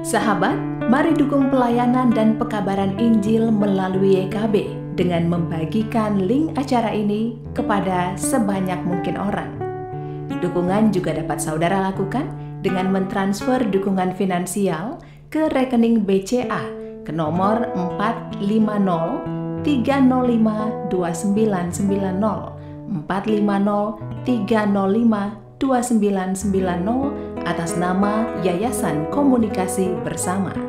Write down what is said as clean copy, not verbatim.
Sahabat, mari dukung pelayanan dan pekabaran Injil melalui YKB dengan membagikan link acara ini kepada sebanyak mungkin orang. Dukungan juga dapat saudara lakukan dengan mentransfer dukungan finansial ke rekening BCA ke nomor 450 305 2990 450 305 2990 atas nama Yayasan Komunikasi Bersama.